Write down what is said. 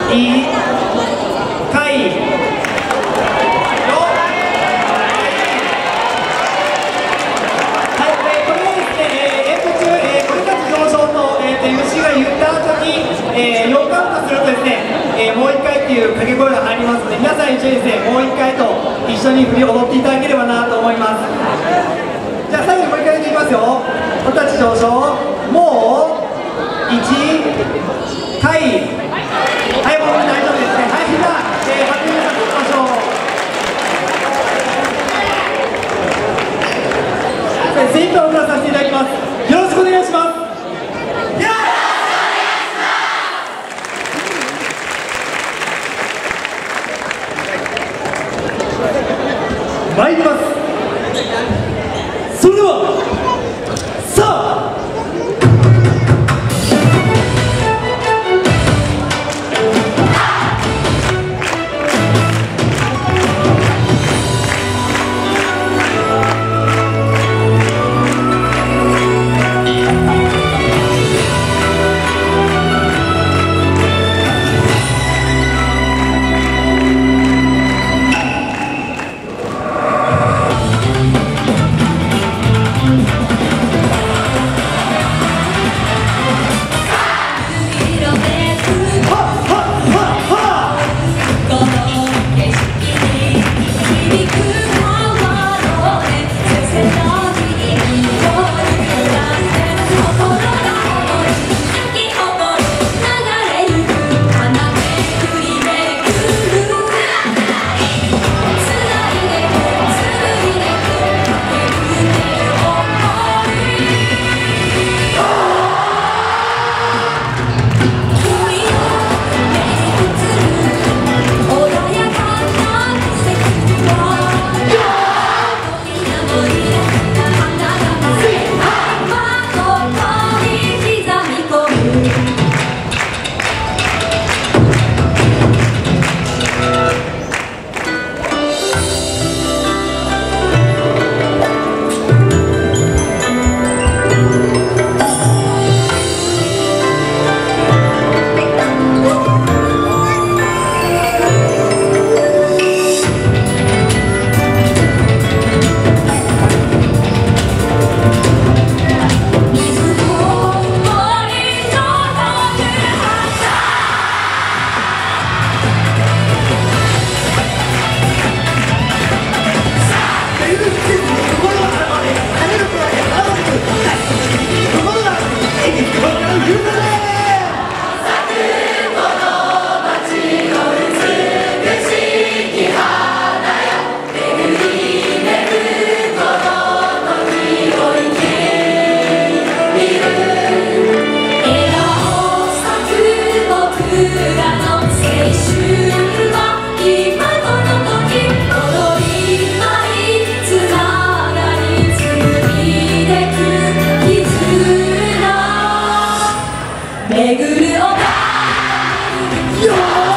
4カウントするとですね、もう1回っていう掛け声が入りますので、皆さん一緒にですね、もう1回と一緒に振り踊っていただければなと思います。じゃあ最後にもう1回いきますよ。お立ち上昇、もう1回、はい、もう大丈夫ですね。はい、みんな、始めましょう。精一杯お送らさせていただきます。よろしくお願いします。参ります。それではさあ巡るおば